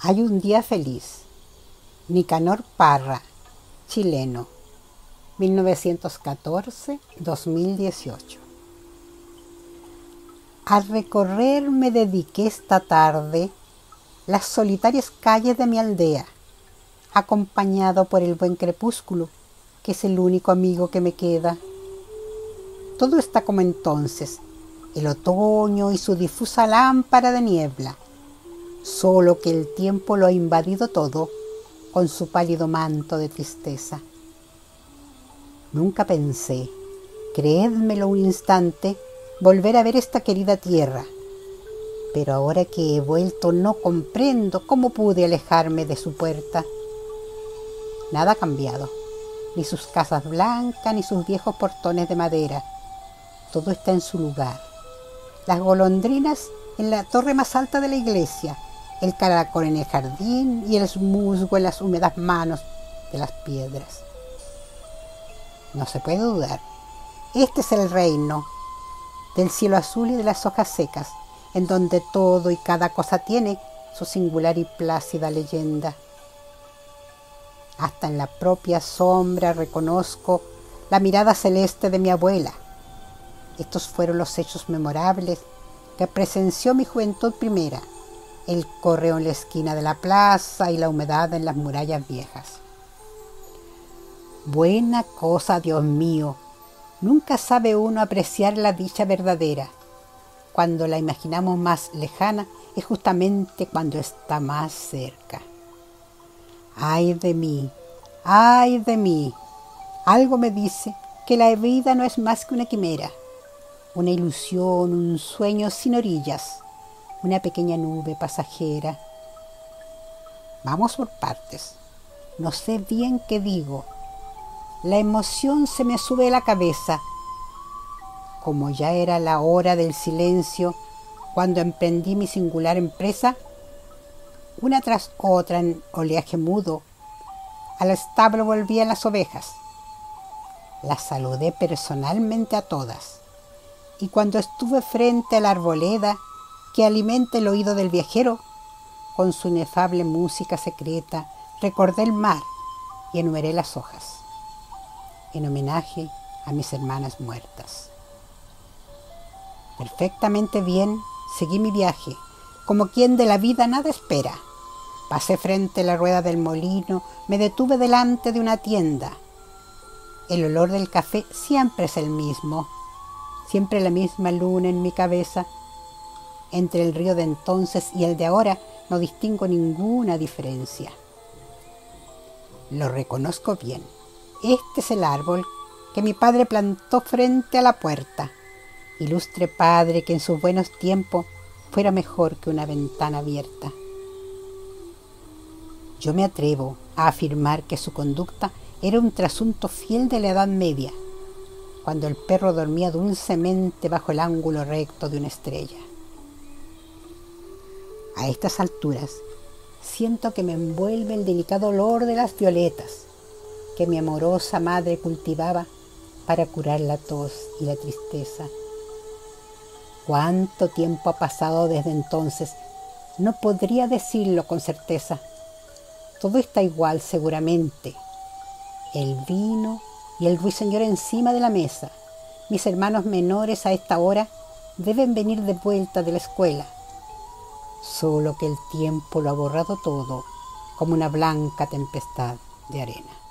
Hay un día feliz. Nicanor Parra, chileno, 1914-2018. A recorrer me dediqué esta tarde las solitarias calles de mi aldea, acompañado por el buen crepúsculo, que es el único amigo que me queda. Todo está como entonces, el otoño y su difusa lámpara de niebla, solo que el tiempo lo ha invadido todo con su pálido manto de tristeza. Nunca pensé, creédmelo un instante, volver a ver esta querida tierra, pero ahora que he vuelto no comprendo cómo pude alejarme de su puerta. Nada ha cambiado, ni sus casas blancas ni sus viejos portones de madera. Todo está en su lugar. Las golondrinas en la torre más alta de la iglesia, el caracol en el jardín y el musgo en las húmedas manos de las piedras. No se puede dudar, este es el reino del cielo azul y de las hojas secas, en donde todo y cada cosa tiene su singular y plácida leyenda. Hasta en la propia sombra reconozco la mirada celeste de mi abuela. Estos fueron los hechos memorables que presenció mi juventud primera, el correo en la esquina de la plaza y la humedad en las murallas viejas. Buena cosa, Dios mío, nunca sabe uno apreciar la dicha verdadera. Cuando la imaginamos más lejana es justamente cuando está más cerca. ¡Ay de mí! ¡Ay de mí! Algo me dice que la vida no es más que una quimera, una ilusión, un sueño sin orillas, una pequeña nube pasajera. Vamos por partes. No sé bien qué digo. La emoción se me sube a la cabeza. Como ya era la hora del silencio, cuando emprendí mi singular empresa, una tras otra en oleaje mudo, al establo volvían las ovejas. Las saludé personalmente a todas, y cuando estuve frente a la arboleda que alimenta el oído del viajero, con su inefable música secreta, recordé el mar y enumeré las hojas, en homenaje a mis hermanas muertas. Perfectamente bien, seguí mi viaje, como quien de la vida nada espera. Pasé frente a la rueda del molino, me detuve delante de una tienda. El olor del café siempre es el mismo, siempre la misma luna en mi cabeza. Entre el río de entonces y el de ahora no distingo ninguna diferencia. Lo reconozco bien. Este es el árbol que mi padre plantó frente a la puerta. Ilustre padre que en sus buenos tiempos fuera mejor que una ventana abierta. Yo me atrevo a afirmar que su conducta era un trasunto fiel de la Edad Media, cuando el perro dormía dulcemente bajo el ángulo recto de una estrella. A estas alturas siento que me envuelve el delicado olor de las violetas que mi amorosa madre cultivaba para curar la tos y la tristeza. ¿Cuánto tiempo ha pasado desde entonces? No podría decirlo con certeza. Todo está igual seguramente. El vino y el ruiseñor encima de la mesa. Mis hermanos menores a esta hora deben venir de vuelta de la escuela. Solo que el tiempo lo ha borrado todo como una blanca tempestad de arena.